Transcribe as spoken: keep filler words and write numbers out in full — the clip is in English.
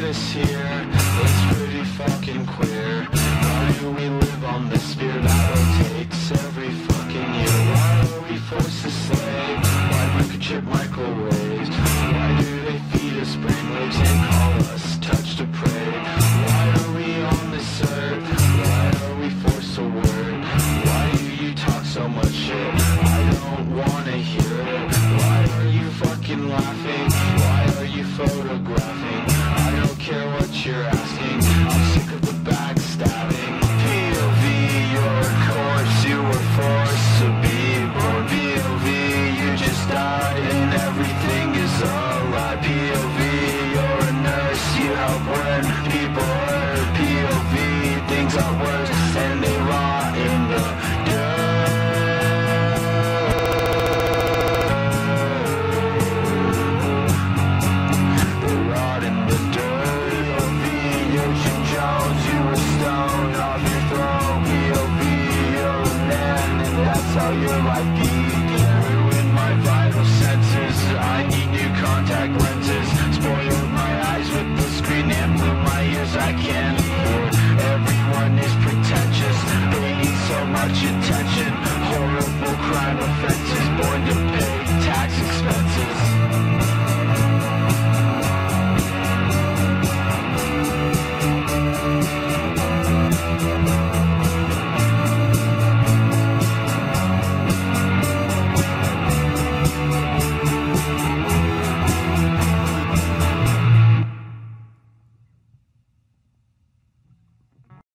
this here, it's pretty fucking queer. Why do we live on this sphere that rotates every fucking year? Why are we forced to slave? Why microchip microwaves? Why do they feed us brainwaves and